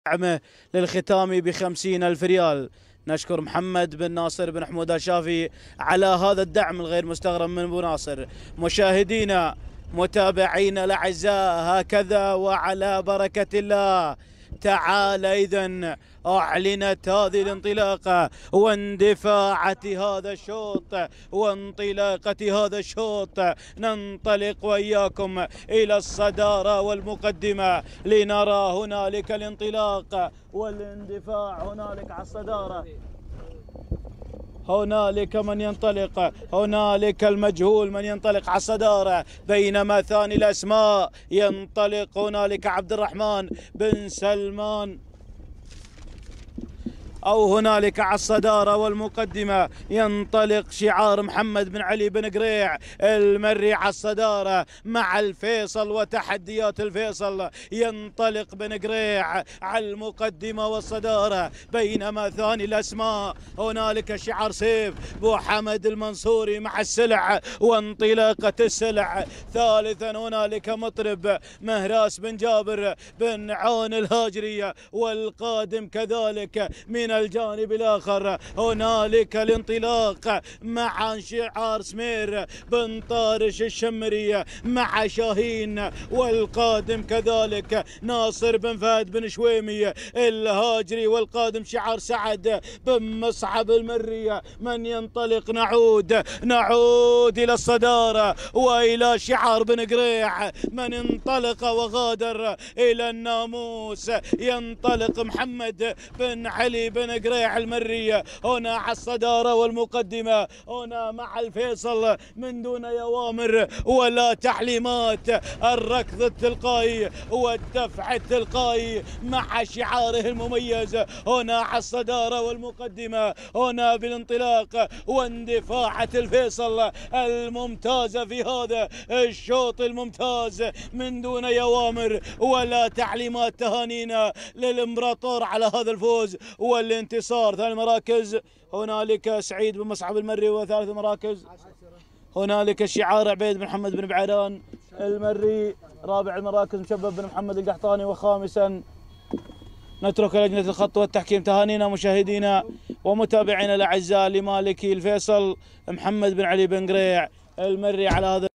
دعمه للختام ب50,000 ريال. نشكر محمد بن ناصر بن حمود الشافي على هذا الدعم الغير مستغرب من ابو ناصر. مشاهدينا متابعينا الاعزاء، هكذا وعلى بركة الله تعالى إذن أعلنت هذه الانطلاقة واندفاعة هذا الشوط وانطلاقة هذا الشوط. ننطلق وإياكم إلى الصدارة والمقدمة لنرى هنالك الانطلاق والاندفاع هنالك على الصدارة. هنالك من ينطلق، هنالك المجهول من ينطلق على الصدارة، بينما ثاني الأسماء ينطلق هنالك عبد الرحمن بن سلمان، أو هنالك على الصدارة والمقدمة ينطلق شعار محمد بن علي بن قريع المري على الصدارة مع الفيصل وتحديات الفيصل. ينطلق بن قريع على المقدمة والصدارة، بينما ثاني الأسماء هنالك شعار سيف بو حمد المنصوري مع السلع وانطلاقة السلع. ثالثا هنالك مطرب مهراس بن جابر بن عون الهاجرية، والقادم كذلك من الجانب الآخر هنالك الانطلاق مع شعار سمير بن طارش الشمري مع شاهين، والقادم كذلك ناصر بن فهد بن شويمي الهاجري، والقادم شعار سعد بن مصعب المري. من ينطلق؟ نعود إلى الصدارة وإلى شعار بن قريع. من انطلق وغادر إلى الناموس ينطلق محمد بن علي بن قريع المري هنا على الصدارة والمقدمة، هنا مع الفيصل من دون أوامر ولا تحليمات. الركض التلقائي والدفع التلقائي مع شعاره المميز هنا على الصدارة والمقدمة، هنا بالانطلاق واندفاعة الفيصل الممتازة في هذا الشوط الممتاز من دون أوامر ولا تعليمات. تهانينا للإمبراطور على هذا الفوز والانتصار. ثاني المراكز هنالك سعيد بن مصعب المري، وثالث المراكز هنالك الشعار عبيد بن محمد بن بعيران المري، رابع المراكز مشبب بن محمد القحطاني، وخامسا نترك لجنة الخط والتحكيم. تهانينا مشاهدينا ومتابعينا الاعزاء لمالكي الفيصل محمد بن علي بن قريع المري على هذا